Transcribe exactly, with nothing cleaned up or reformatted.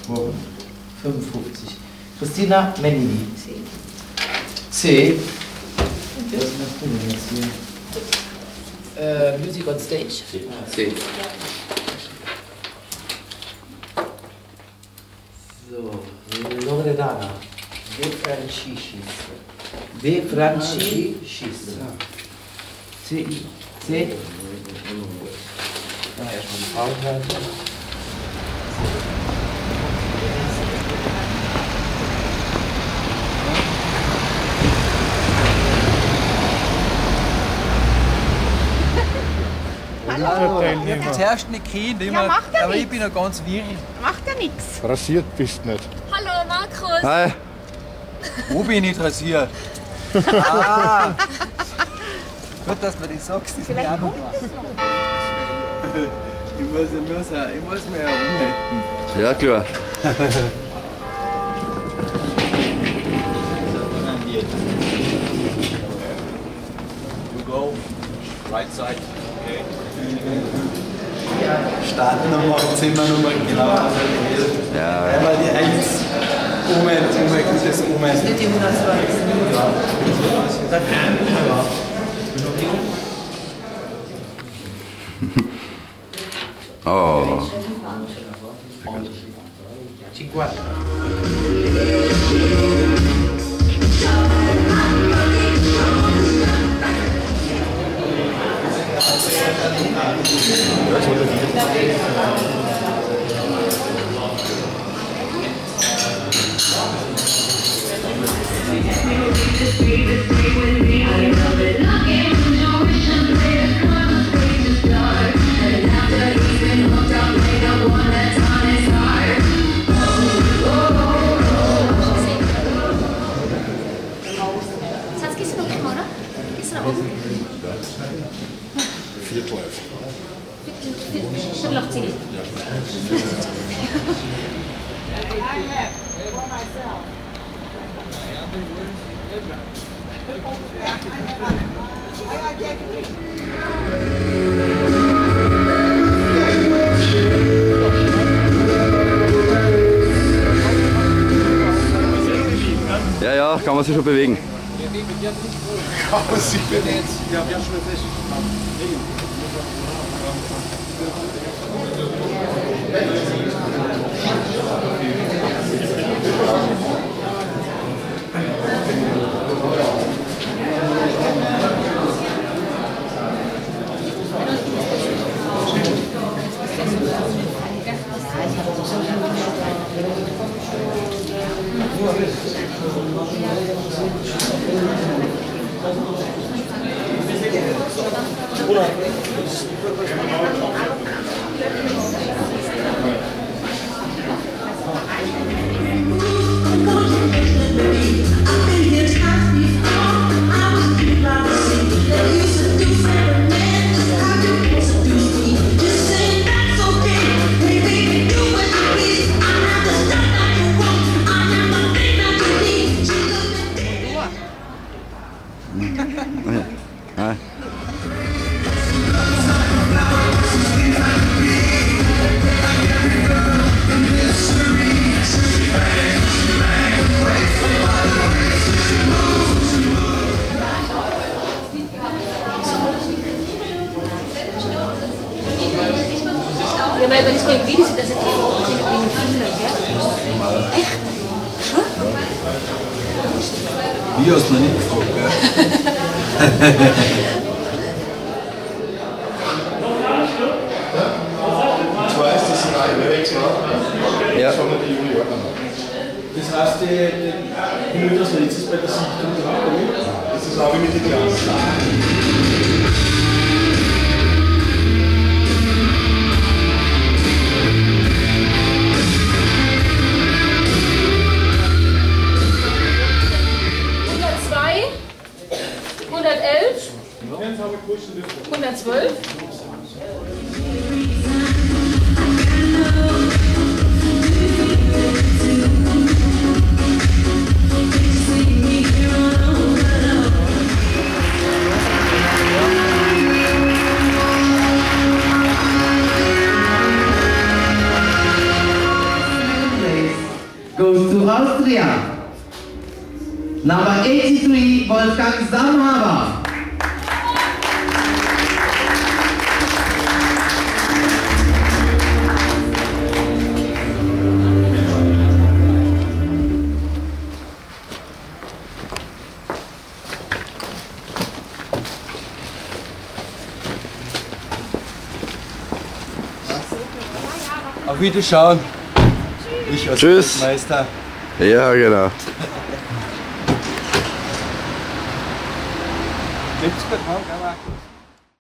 fünfundfünfzig. Cristina Menini. C. Was machst du denn jetzt hier? Äh, Music on Stage. C. So, Loredana. De Franciscis. De Franciscis. C. C. Ja, erstmal die Frauenseite. Zuerst nicht Kind, immer, Ja, macht er aber ich nix. bin noch ganz wirr. Macht ja nichts. Rasiert bist nicht. Hallo Markus! Hi! Wo bin ich nicht rasiert? Ah! Gut, dass du das sagst, das ist mir auch noch was. Ich muss, ich muss, ich muss mich herumhalten. Ja, klar. You go, right side. Okay. Startnummer, Zimmernummer, genau. Ja. Einmal die eins. Omen, Omen, gutes Omen. Das ist nicht die hundertzweißig. Oh. cinquanta. Schatz, gehst du noch immer, oder? Gehst du nach oben? Viertel. Viertel nach zehn. Ja, ja, kann man sich schon bewegen. Kann man sich bewegen. Ja, wir haben schon fest. Ja, weil wenn ich mir Video sehe, dass ich wegen Kindern, gell? Echt? Wie hast du noch nicht gefragt, gell? Und zwar ist das ein Wechsel. Ja. Das haben wir die Juli auch. Das heißt, die Minute als letztes bei der Sichtung damit. Das ist auch wie mit den Klassen. hundertelf, hundertzwölf. Austria. Number eighty-three, Wolfgang Samhaber. Auf Wiederschauen. Ich als Tschüss. Meister. Ja, genau. Lebt's gut, Marc?